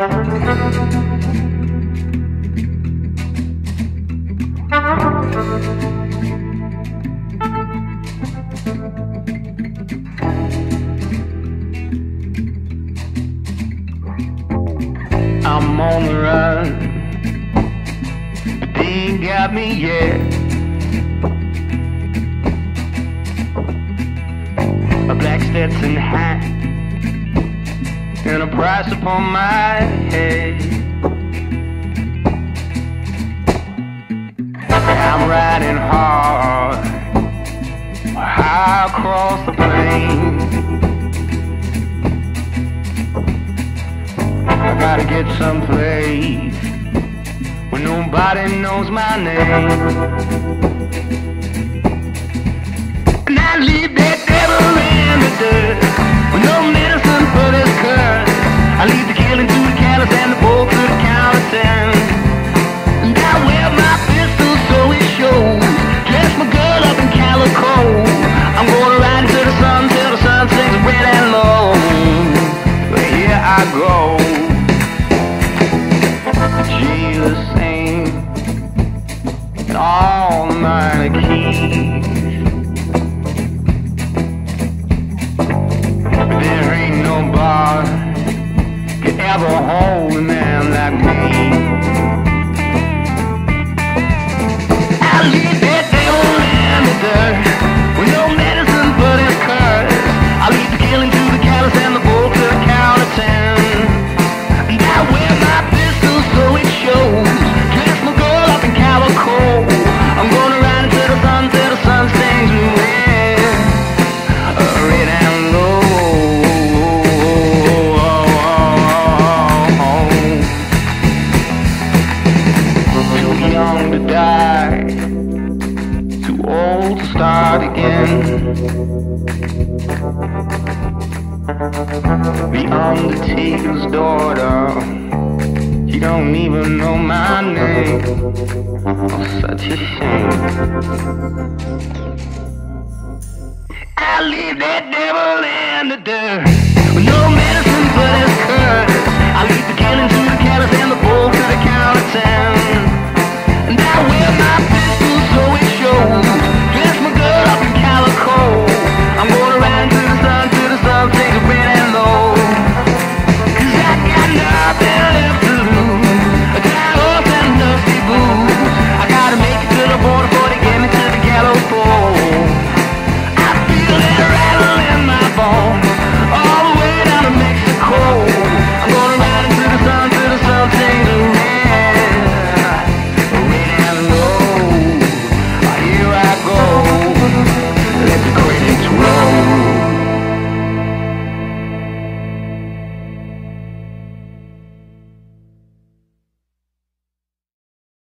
I'm on the run, but they ain't got me yet. A black Stetson hat and a price upon my head. I'm riding hard high across the plain. I gotta get someplace where nobody knows my name. And I leave that devil in the dirt with no medicine for this curse. I leave the killing to the callous and the bolt to the count of 10. And I wear my pistol so it shows. Dress my girl up in calico. I'm gonna ride into the sun till the sun sinks red and low. But here I go. Jesus ain't and all the minor keys. But there ain't no bar could ever hold a man like me. I leave that devil in the dirt with no medicine but his curse. I leave the killing to the callous and the bolt to the count of 10. And I wear my pistol so it shows. Dress my girl up in calico. I'm gonna ride into the sun till the sun sings me red, red and low. Too young to die, too old to start again. The undertaker's daughter, she don't even know my name. Oh, such a shame. I leave that devil in the dirt with no medicine but his curse. I leave the killing to the callous and the bolt to the count of 10.